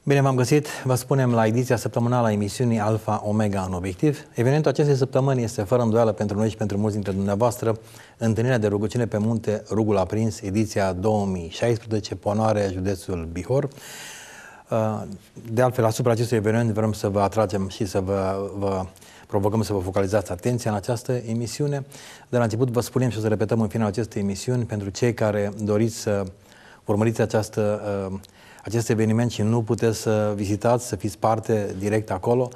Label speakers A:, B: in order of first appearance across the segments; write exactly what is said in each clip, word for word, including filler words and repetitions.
A: Bine v-am găsit, vă spunem la ediția săptămânală a emisiunii Alfa Omega în Obiectiv. Evenimentul acestei săptămâni este fără îndoială pentru noi și pentru mulți dintre dumneavoastră întâlnirea de rugăciune pe munte Rugul Aprins, ediția două mii șaisprezece, Ponoare, județul Bihor. De altfel, asupra acestui eveniment vrem să vă atragem și să vă, vă provocăm să vă focalizați atenția în această emisiune. De la început vă spunem și o să repetăm în finalul acestei emisiuni, pentru cei care doriți să urmăriți această acest eveniment și nu puteți să vizitați, să fiți parte direct acolo.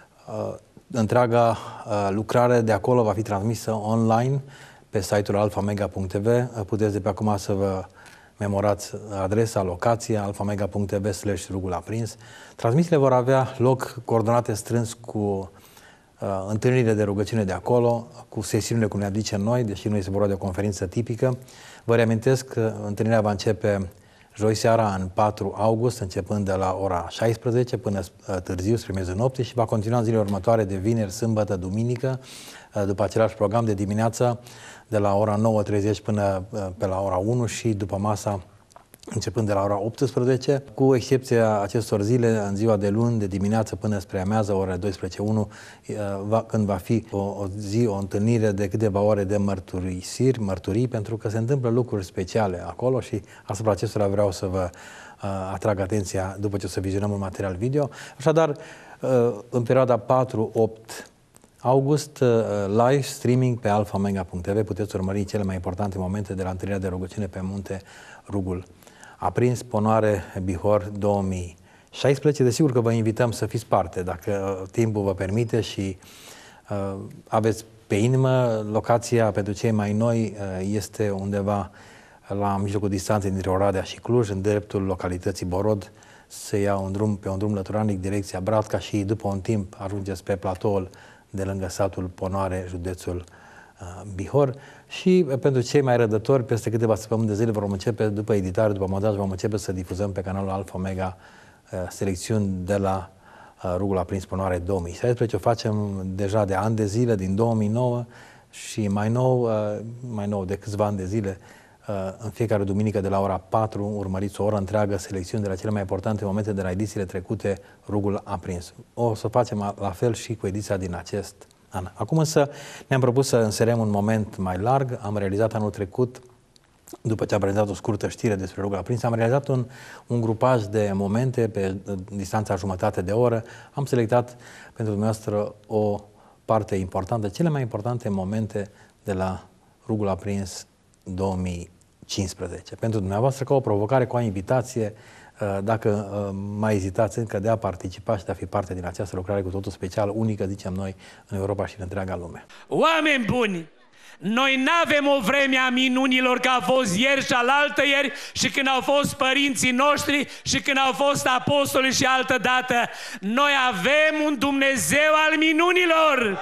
A: Întreaga lucrare de acolo va fi transmisă online pe site-ul alfa omega punct t v. Puteți de pe acum să vă memorați adresa, locația, alfa omega punct t v slash rugul aprins. Transmisiile vor avea loc coordonate strâns cu uh, întâlnirile de rugăciune de acolo, cu sesiunile cum ne aduce noi, deși nu este vorba de o conferință tipică. Vă reamintesc că întâlnirea va începe joi seara, în patru august, începând de la ora șaisprezece până târziu, spre miezul nopții, și va continua în zilele următoare de vineri, sâmbătă, duminică, după același program de dimineață, de la ora nouă treizeci până pe la ora unu și după masa, începând de la ora optsprezece, cu excepția acestor zile, în ziua de luni, de dimineață până spre amiază, ora douăsprezece unu, când va fi o, o zi, o întâlnire de câteva ore de mărturisiri, mărturii, pentru că se întâmplă lucruri speciale acolo și asupra acestora vreau să vă uh, atrag atenția după ce o să vizionăm un material video. Așadar, uh, în perioada patru opt august, uh, live streaming pe alfa omega punct t v, puteți urmări cele mai importante momente de la întâlnirea de rugăciune pe munte Rugul Aprins, Ponoare, Bihor două mii șaisprezece. Desigur că vă invităm să fiți parte, dacă timpul vă permite și uh, aveți pe inimă. Locația pentru cei mai noi uh, este undeva la mijlocul distanței dintre Oradea și Cluj, în dreptul localității Borod. Se ia un drum, pe un drum lăturanic, direcția Bratca, și după un timp ajungeți pe platoul de lângă satul Ponoare, județul uh, Bihor. Și pentru cei mai rădători, peste câteva săptămâni de zile vom începe, după editare, după montaj, vom începe să difuzăm pe canalul Alfa Omega uh, selecțiuni de la uh, Rugul Aprins Ponoare două mii șaisprezece. O facem deja de ani de zile, din două mii nouă, și mai nou, uh, mai nou de câțiva ani de zile, uh, în fiecare duminică de la ora patru, urmăriți o oră întreagă selecțiuni de la cele mai importante momente de la edițiile trecute, Rugul Aprins. O să facem la fel și cu ediția din acest an. Acum însă ne-am propus să înserem un moment mai larg. Am realizat anul trecut, după ce am realizat o scurtă știre despre Rugul Aprins, am realizat un, un grupaj de momente pe distanța jumătate de oră. Am selectat pentru dumneavoastră o parte importantă, cele mai importante momente de la Rugul Aprins două mii cincisprezece. Pentru dumneavoastră, ca o provocare, cu o invitație, dacă mai ezitați încă de a participa și de a fi parte din această lucrare cu totul specială, unică, zicem noi, în Europa și în întreaga lume.
B: Oameni buni, noi n-avem o vreme a minunilor, că a fost ieri și alaltă ieri, și când au fost părinții noștri și când au fost apostoli și altă dată. Noi avem un Dumnezeu al minunilor.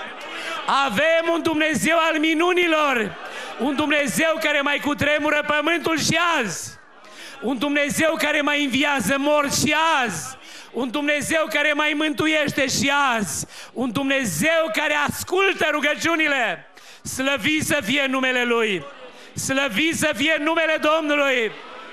B: Avem un Dumnezeu al minunilor. Un Dumnezeu care mai cutremură pământul și azi. Un Dumnezeu care mai înviază morți și azi. Un Dumnezeu care mai mântuiește și azi. Un Dumnezeu care ascultă rugăciunile. Slăvit să fie numele Lui. Slăvit să fie numele Domnului.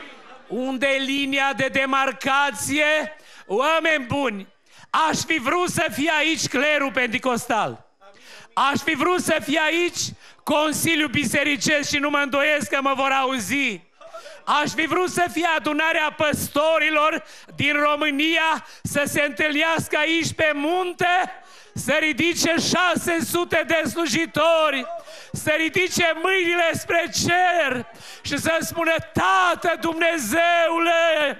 B: Unde e linia de demarcație? Oameni buni, aș fi vrut să fie aici clerul penticostal. Aș fi vrut să fie aici Consiliul Bisericesc, și nu mă îndoiesc că mă vor auzi. Aș fi vrut să fie adunarea păstorilor din România, să se întâlnească aici pe munte, să ridice șase sute de slujitori, să ridice mâinile spre cer și să spună: Tată Dumnezeule,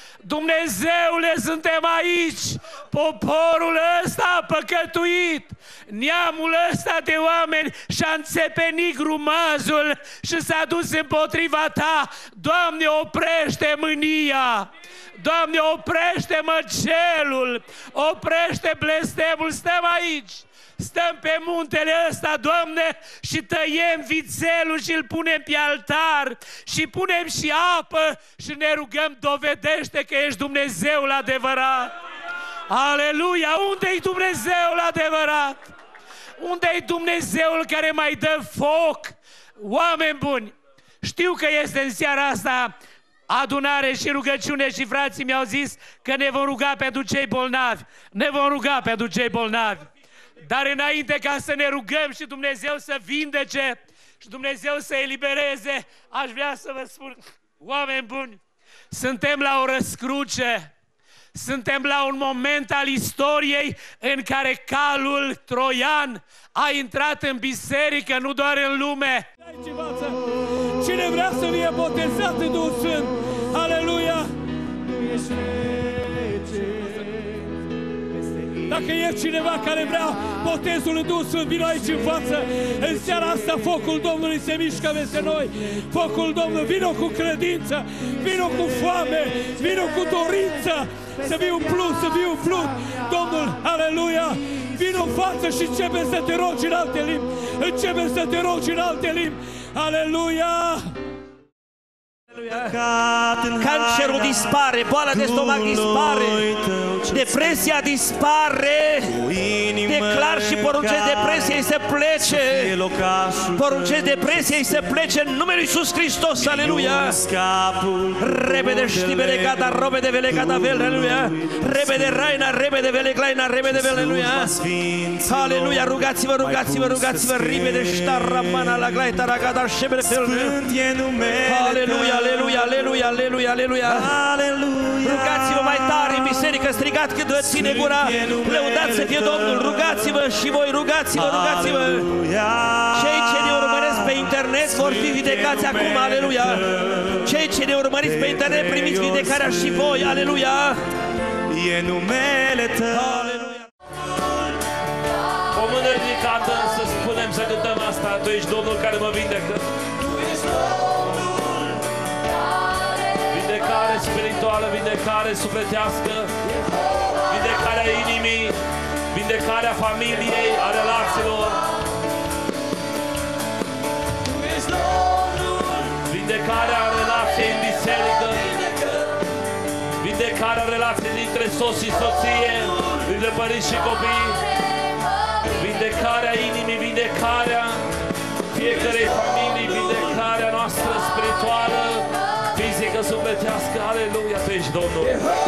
B: Dumnezeule, suntem aici, poporul ăsta a păcătuit, neamul ăsta de oameni și-a înțepenit grumazul și s-a dus împotriva Ta. Doamne, oprește mânia! Doamne, oprește măcelul! Oprește blestemul! Stăm aici! Stăm pe muntele ăsta, Doamne, și tăiem vițelul și îl punem pe altar și punem și apă și ne rugăm: dovedește că ești Dumnezeul adevărat. Aleluia! Unde-i Dumnezeul adevărat? Unde-i Dumnezeul care mai dă foc? Oameni buni, știu că este în seara asta adunare și rugăciune și frații mi-au zis că ne vom ruga pentru cei bolnavi. Ne vom ruga pentru cei bolnavi. Dar înainte ca să ne rugăm și Dumnezeu să vindece și Dumnezeu să elibereze, aș vrea să vă spun, oameni buni, suntem la o răscruce. Suntem la un moment al istoriei în care calul troian a intrat în biserică, nu doar în lume.
C: Cine vrea să fie botezat în Duhul Sfânt, aleluia! Dacă e cineva care vrea botezul în Duhul Sfânt, vină aici în față. În seara asta focul Domnului se mișcă peste noi. Focul Domnului, vină cu credință, vină cu foame, vină cu dorință. Să fii umplut, să fii umplut. Domnul, aleluia! Vină în față și începe să te rogi în alte limbi. Începe să te rogi în alte limbi. Aleluia!
D: Cancerul dispare, boala de stomac dispare, depresia dispare. Declar și poruncesc depresiei să plece. Poruncesc depresiei să plece în numele Lui Iisus Hristos, aleluia. Repede știbere gata, robe de vele gata vel, aleluia. Repede raina, repede vele glaina, repede vele, aleluia. Aleluia, rugați-vă, rugați-vă, rugați-vă, repede ștaramana la glaita ragada șebere fel. Aleluia. Aleluia, aleluia, aleluia, aleluia. Rugați-vă mai tare în biserică, strigați cât vă ține gura. Lăudați să fie Domnul, rugați-vă și voi, rugați-vă, rugați-vă. Cei ce ne urmăresc pe internet vor fi vindecați acum, aleluia. Cei ce ne urmăriți pe internet primiți vindecarea și voi, aleluia. E numele Tău. Aleluia.
E: O mână ridicată să spunem, să cântăm asta. Tu ești Domnul care mă vindecă. Vindecare spirituală, vindecare sufletească, vindecarea inimii, vindecarea familiei, a relațiilor, vindecarea relației în biserică, vindecarea relației dintre soț și soție, dintre părinți și copii, vindecarea inimii, vindecarea fiecarei familii, vindecarea noastră spirituală, fizică, sufletească, aleluia, Tu ești Domnul.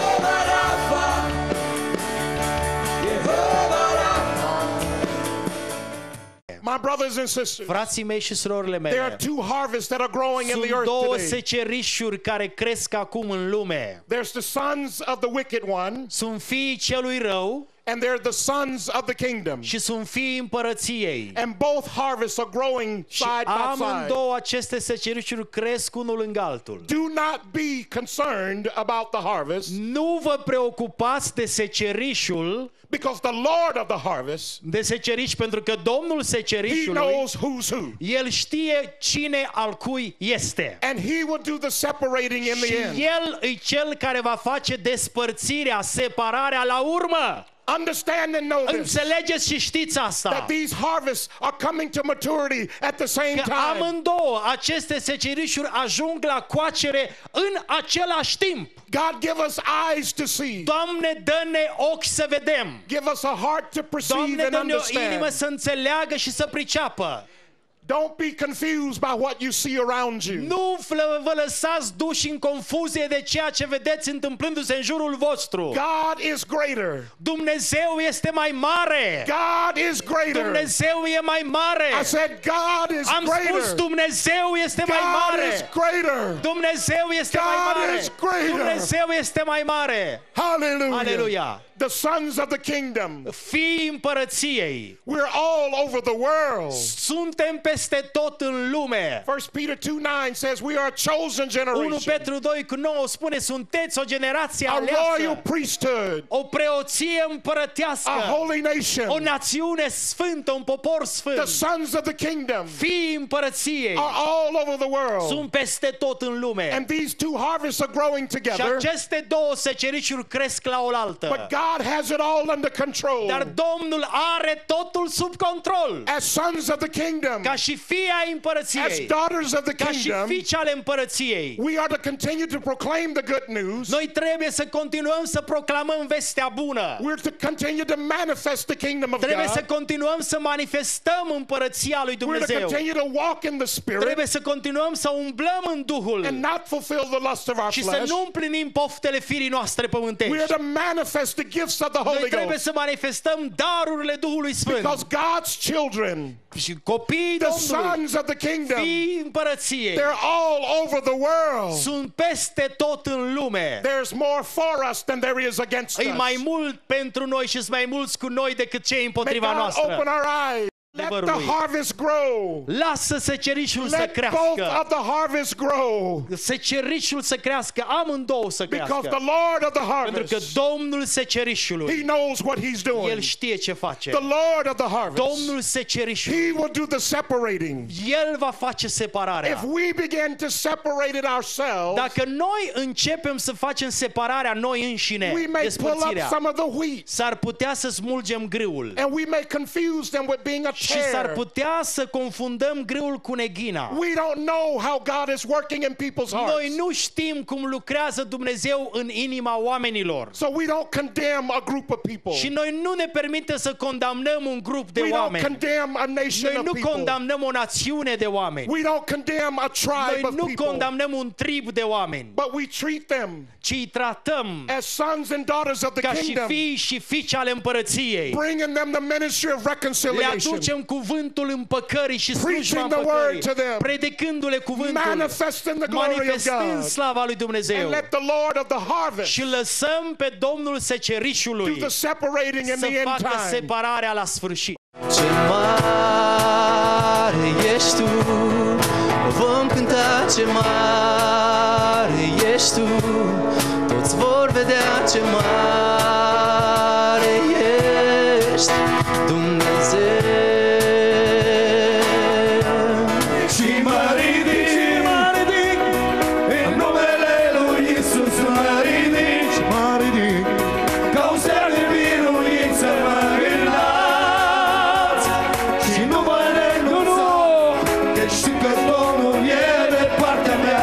F: My brothers and sisters,
G: frații mei și surorile mele,
F: there are two harvests that are growing in the
G: sunt
F: earth
G: două
F: today.
G: secerișuri care cresc acum în lume.
F: There's the sons of the wicked one,
G: Sunt fiii celui rău
F: and they're the sons of the kingdom.
G: și sunt fiii împărăției.
F: And both harvests are growing
G: Și
F: side by side.
G: amândouă aceste secerișuri cresc unul lângă altul.
F: Do not be concerned about the harvest,
G: Nu vă preocupați de secerișul,
F: because the Lord of the harvest,
G: de seceriș, pentru că Domnul
F: He
G: secerișului,
F: knows who's who.
G: El știe cine al cui este.
F: And He will do the separating in
G: Și
F: the end.
G: El e cel care va face despărțirea, separarea la urmă.
F: Understand and know this,
G: Înțelegeți și știți asta,
F: that these harvests are coming to maturity at the same
G: că
F: time.
G: amândouă aceste secerișuri ajung la coacere în același timp.
F: God, give us eyes to see.
G: Doamne, dă-ne ochi să vedem.
F: Give us a heart to perceive
G: Doamne,
F: and
G: dă-ne o inimă
F: understand.
G: să înțeleagă și să priceapă.
F: Don't be confused by what you see around you.
G: Nu vă lăsați duși în confuzie de ceea ce vedeți întâmplându-se în jurul vostru.
F: God is greater.
G: Dumnezeu este mai mare.
F: God is greater.
G: Dumnezeu e mai mare.
F: I said God is
G: Am
F: greater.
G: spus Dumnezeu este mai
F: God
G: mare.
F: is greater.
G: Dumnezeu este mai
F: God
G: mare.
F: is greater.
G: Dumnezeu este mai mare.
F: Hallelujah.
G: Aleluia.
F: The sons of the kingdom.
G: Fiii împărăției.
F: We're all over the world.
G: Suntem peste tot în lume.
F: First Peter two nine says we are a chosen
G: unu
F: generation.
G: Petru doi cu nouă spune sunteți o generație
F: A royal
G: aleasă,
F: priesthood.
G: o preoție împărătească,
F: A holy
G: o
F: nation.
G: națiune sfântă, un popor
F: The
G: sfânt.
F: sons of the kingdom
G: Fiii împărăției
F: are all over the world.
G: sunt peste tot în lume.
F: And these two harvests are growing
G: Și
F: together.
G: aceste două secerișuri cresc la oaltă.
F: But God God has it all under control.
G: Dar Domnul are totul sub control.
F: As sons of the kingdom,
G: Ca și fii ai
F: as
G: împărăției,
F: daughters of the
G: ca și
F: kingdom,
G: fiice ale împărăției,
F: we are to continue to proclaim the good news.
G: noi trebuie să continuăm să proclamăm vestea bună.
F: We're to continue to manifest the kingdom of
G: Trebuie să
F: God.
G: continuăm să manifestăm împărăția lui
F: We're to
G: Dumnezeu.
F: continue to walk in the Spirit
G: Trebuie să continuăm să umblăm în Duhul
F: and not fulfill the lust of our
G: și să
F: flesh.
G: nu împlinim poftele firii noastre
F: We
G: pământești.
F: are to manifest the gifts of the
G: Noi
F: Holy
G: trebuie
F: Ghost.
G: să manifestăm darurile Duhului Sfânt.
F: Because God's children,
G: Și copiii
F: the
G: Domnului,
F: sons of the kingdom,
G: fiii împărăției,
F: they're all over the world.
G: sunt peste tot în lume.
F: There's more for us than there is against
G: E mai
F: us.
G: mult pentru noi și sunt mai mulți cu noi decât cei
F: May
G: împotriva
F: God
G: noastră.
F: open our eyes. Let
G: Adevărul
F: the
G: lui.
F: harvest grow.
G: Lasă secerișul să
F: Let both
G: crească.
F: of the harvest grow.
G: Secerișul să crească, amândouă să
F: Because
G: crească.
F: the Lord of the
G: Pentru că
F: harvest,
G: Domnul
F: He
G: secerișului,
F: knows what He's
G: El
F: doing.
G: știe ce face.
F: The Lord of the harvest,
G: Domnul secerișului,
F: He will do the separating.
G: El va face
F: If
G: separarea.
F: we begin to separate it ourselves,
G: Dacă noi începem să facem separarea noi înșine,
F: we may pull up
G: despărțirea,
F: some of the wheat,
G: s-ar putea să smulgem grâul.
F: and we may confuse them with being a
G: Și s-ar
F: tear.
G: putea să confundăm grâul cu neghina.
F: We don't know how God is working in people's hearts.
G: Noi nu știm cum lucrează Dumnezeu în inima oamenilor.
F: So we don't condemn a group of people.
G: Și noi nu ne permite să condamnăm un grup de
F: We don't
G: oameni.
F: condemn a nation
G: Noi
F: of
G: nu
F: people.
G: condamnăm o națiune de oameni.
F: We don't condemn a tribe
G: Noi
F: of
G: nu
F: people.
G: condamnăm un trib de oameni,
F: But we treat them
G: ci îi tratăm
F: as sons and daughters of the
G: ca și
F: kingdom,
G: fii și fiice ale împărăției.
F: bringing them the ministry of
G: Le
F: reconciliation,
G: aducem cuvântul împăcării și slujba
F: Preaching the
G: împăcării,
F: word to them.
G: predicându-le cuvântul,
F: manifesting the glory of
G: manifestând
F: God.
G: slava lui Dumnezeu.
F: And let the Lord of the harvest
G: Și lăsăm pe Domnul
F: do
G: secerișului
F: the separating in
G: să
F: the end
G: facă
F: time.
G: separarea la sfârșit.
H: Ce mare ești tu, vom cânta ce mare ești tu, toți vor vedea ce mare ești, Dumnezeu.
I: Și mă ridic, și mă ridic, în numele lui Iisus mă ridic, și mă ridic, ca un stel de biruință mă înalț, și nu mă renunță, că știu că Domnul e de partea mea.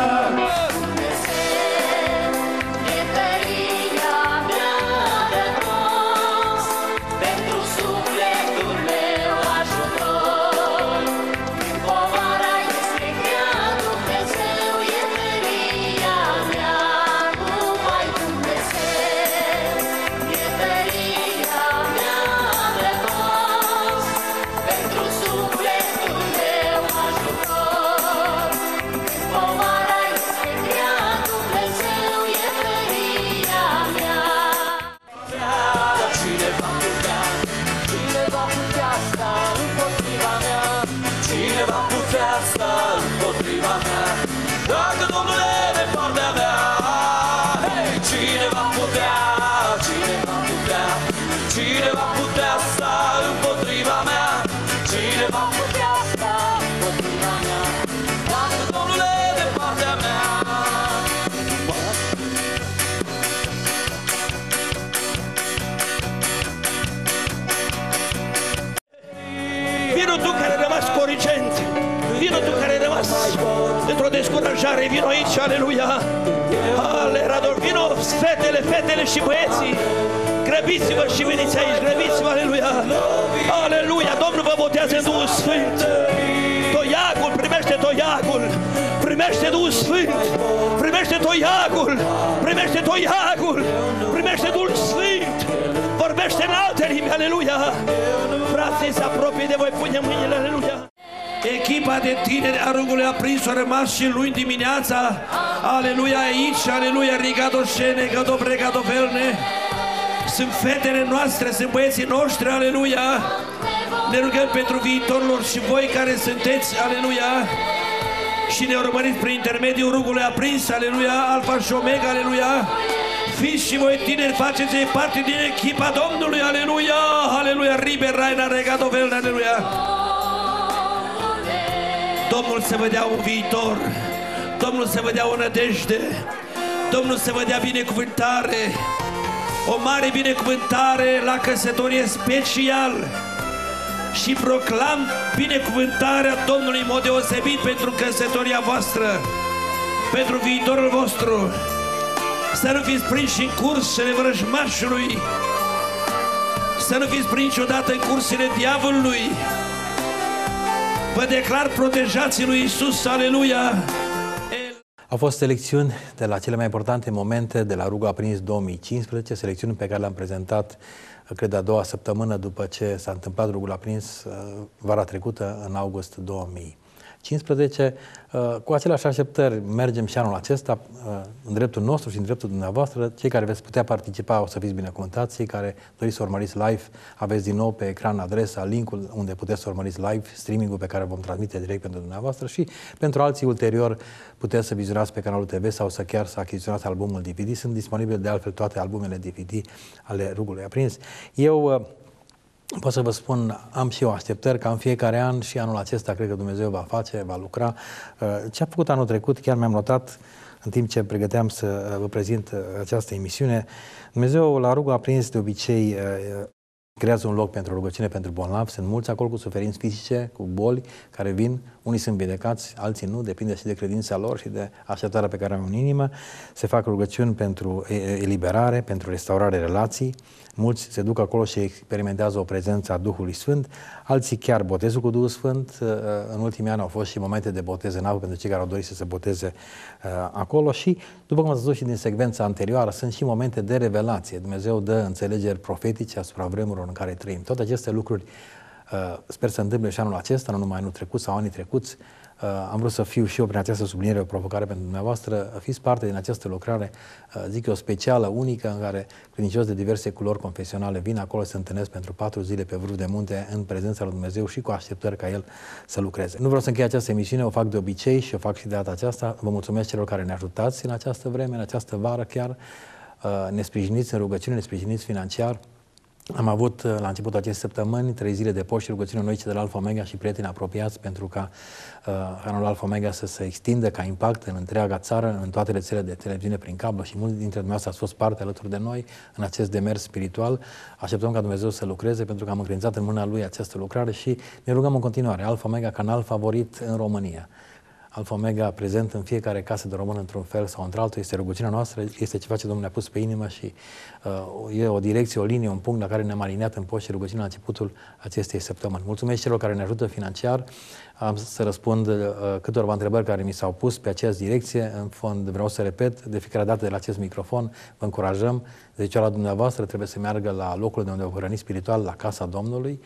E: Cine va putea sta împotriva mea? Dacă Domnul e de partea mea, hey! Cine va putea, cine va putea, cine va putea sta împotriva mea? Cine va putea sta împotriva mea? Dacă Domnul e de partea mea.
D: Vino tu care ai rămas corigent, vino tu care ai rămas într-o descurajare, vino aici, aleluia, ale Rador, vino fetele, fetele și băieții, grăbiți-vă și veniți aici, grăbiți-vă, aleluia, aleluia, Domnul vă botează în Duhul Sfânt, toiagul, primește toiagul, primește Duhul Sfânt, primește toiagul, primește toiagul, primește Duhul Sfânt, vorbește în alte limbi, aleluia, frații se apropie de voi, pune mâinile, aleluia. Echipa de tineri a Rugului Aprins a rămas și luni dimineața, aleluia, aici, aleluia, rigato scene, gato pregato felne. Sunt fetele noastre, sunt băieții noștri, aleluia. Ne rugăm pentru viitorul lor și voi care sunteți, aleluia, și ne urmăriți prin intermediul Rugului Aprins, aleluia, Alfa și Omega, aleluia. Fiți și voi tineri, faceți parte din echipa Domnului, aleluia, aleluia, Riber, Raina, Regato Felne, aleluia. Domnul să vă dea un viitor, Domnul să vă dea o nădejde, Domnul să vă dea binecuvântare, o mare binecuvântare la căsătorie special și proclam binecuvântarea Domnului în mod deosebit pentru căsătoria voastră, pentru viitorul vostru. Să nu fiți prinși în cursele vrăjmașului, să nu fiți prinși niciodată în cursele diavolului. Vă declar protejații lui Iisus, aleluia!
A: Au fost selecțiuni de la cele mai importante momente de la Rugul Aprins două mii cincisprezece, selecțiuni pe care le-am prezentat, cred, a doua săptămână după ce s-a întâmplat Rugul Aprins vara trecută, în august două mii cincisprezece. Cu aceleași așteptări mergem și anul acesta în dreptul nostru și în dreptul dumneavoastră. Cei care veți putea participa o să fiți binecuvântați, cei care doriți să urmăriți live, aveți din nou pe ecran adresa, linkul unde puteți să urmăriți live, streaming-ul pe care vom transmite direct pentru dumneavoastră și pentru alții ulterior puteți să vizionați pe canalul T V sau să chiar să achiziționați albumul D V D. Sunt disponibile de altfel toate albumele D V D ale Rugului Aprins. Eu pot să vă spun, am și eu așteptări ca în fiecare an și anul acesta cred că Dumnezeu va face, va lucra. Ce a făcut anul trecut, chiar mi-am notat în timp ce pregăteam să vă prezint această emisiune. Dumnezeu la Rugul Aprins de obicei creează un loc pentru rugăciune pentru bolnavi. Sunt mulți acolo cu suferinți fizice, cu boli care vin. Unii sunt vindecați, alții nu, depinde și de credința lor și de așteptarea pe care au în inimă. Se fac rugăciuni pentru eliberare, pentru restaurare relații. Mulți se duc acolo și experimentează o prezență a Duhului Sfânt, alții chiar botezul cu Duhul Sfânt. În ultimii ani au fost și momente de botez în apă pentru cei care au dorit să se boteze acolo și, după cum ați văzut și din secvența anterioară, sunt și momente de revelație. Dumnezeu dă înțelegeri profetice asupra vremurilor în care trăim. Toate aceste lucruri sper să întâmple și anul acesta, nu numai anul trecut sau anii trecuți. Am vrut să fiu și eu prin această subliniere o provocare pentru dumneavoastră. Fiți parte din această lucrare, zic eu, specială, unică, în care credincioși de diverse culori confesionale vin acolo, se întâlnesc pentru patru zile pe vârf de munte în prezența lui Dumnezeu și cu așteptări ca El să lucreze. Nu vreau să închei această emisiune, o fac de obicei și o fac și de data aceasta. Vă mulțumesc celor care ne ajutați în această vreme, în această vară chiar. Ne sprijiniți în rugăciune, ne sprijiniți financiar. Am avut la începutul acestei săptămâni trei zile de post și rugăciune noi, cei de la Alfa Omega și prieteni apropiați, pentru ca uh, canalul Alfa Omega să se extindă ca impact în întreaga țară, în toate rețelele de televiziune prin cablu și mulți dintre dumneavoastră ați fost parte alături de noi în acest demers spiritual. Așteptăm ca Dumnezeu să lucreze pentru că am încredințat în mâna Lui această lucrare și ne rugăm în continuare. Alfa Omega, canal favorit în România. Alfa Omega prezent în fiecare casă de român într-un fel sau într-altul, este rugăciunea noastră, este ceva ce Domnul ne-a pus pe inimă și uh, e o direcție, o linie, un punct la care ne-am aliniat în post și rugăciunea la începutul acestei săptămâni. Mulțumesc celor care ne ajută financiar. Am să răspund uh, câteva întrebări care mi s-au pus pe această direcție. În fond, vreau să repet, de fiecare dată de la acest microfon, vă încurajăm, zecioara dumneavoastră trebuie să meargă la locul de unde vă hrăniți spiritual, la casa Domnului.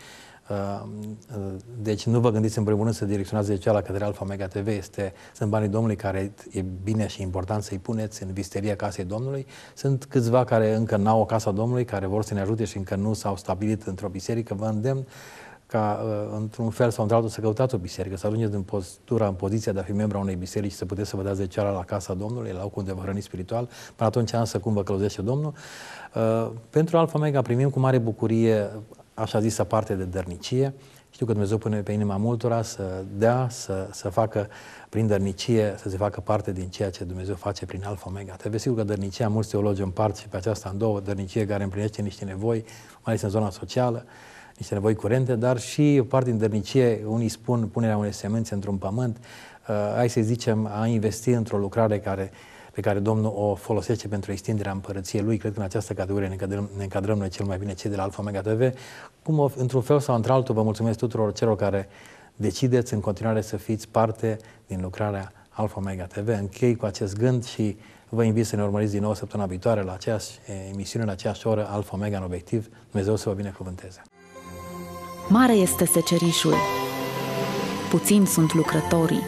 A: Deci nu vă gândiți în primul rând să direcționați zecioala către Alfa Omega T V. Este, sunt banii Domnului care e bine și important să-i puneți în visteria casei Domnului. Sunt câțiva care încă n-au o casa Domnului, care vor să ne ajute și încă nu s-au stabilit într-o biserică. Vă îndemn ca într-un fel sau într-altul să căutați o biserică, să ajungeți în postura, în poziția de a fi membru a unei biserici și să puteți să vă dați zecioara la casa Domnului, la locul unde vă hrăniți spiritual. Până atunci însă cum vă călăuzește Domnul. Pentru Alfa Omega primim cu mare bucurie așa zisă parte de dărnicie. Știu că Dumnezeu pune pe inima multora să dea, să, să facă prin dărnicie, să se facă parte din ceea ce Dumnezeu face prin Alfa Omega T V. Sigur că dărnicia, mulți teologi împart și pe aceasta în două, dărnicie care împlinește niște nevoi, mai ales în zona socială, niște nevoi curente, dar și parte din dărnicie, unii spun punerea unei semințe într-un pământ, uh, hai să zicem, a investi într-o lucrare care pe care Domnul o folosește pentru extinderea împărăției Lui. Cred că în această categorie ne încadrăm, ne încadrăm noi cel mai bine, cei de la Alfa Omega T V. Cum, într-un fel sau într-altul, vă mulțumesc tuturor celor care decideți în continuare să fiți parte din lucrarea Alfa Omega T V. Închei cu acest gând și vă invit să ne urmăriți din nou săptămâna viitoare la aceeași emisiune, la aceeași oră, Alfa Omega în obiectiv. Dumnezeu să vă binecuvânteze.
J: Mare este secerișul, puțini sunt lucrătorii.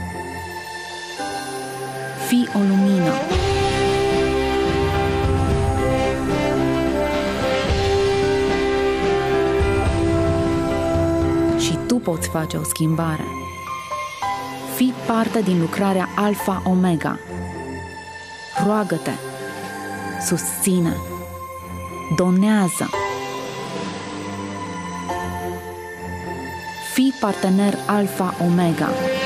J: Fii o lumină. Și tu poți face o schimbare. Fii parte din lucrarea Alfa Omega. Roagă-te, susține, donează. Fii partener Alfa Omega.